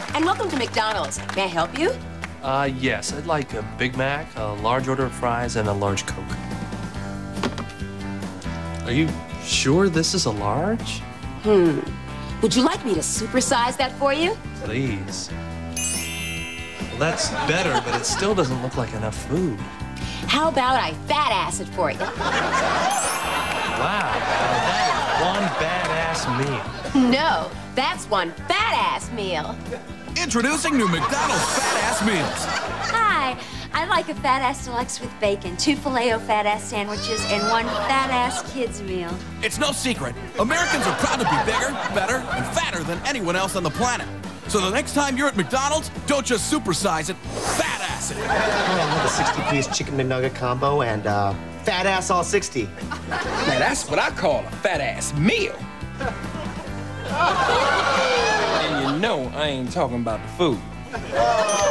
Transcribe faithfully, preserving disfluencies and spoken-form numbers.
and welcome to McDonald's. May I help you? Uh, yes, I'd like a Big Mac, a large order of fries, and a large Coke. Are you sure this is a large? Hmm. Would you like me to supersize that for you? Please. Well, that's better, but it still doesn't look like enough food. How about I fat ass it for you? Wow, that is one badass meal. No, that's one fat ass meal. Introducing new McDonald's Fat Ass Meals. Hi, I'd like a Fat Ass Deluxe with bacon, two Filet-O Fat Ass sandwiches, and one Fat Ass Kids meal. It's no secret, Americans are proud to be bigger, better, and fatter than anyone else on the planet. So the next time you're at McDonald's, don't just supersize it, fat ass it. I have a sixty-piece chicken McNugget combo and uh, fat ass all sixty. Now that's what I call a fat ass meal. And you know I ain't talking about the food.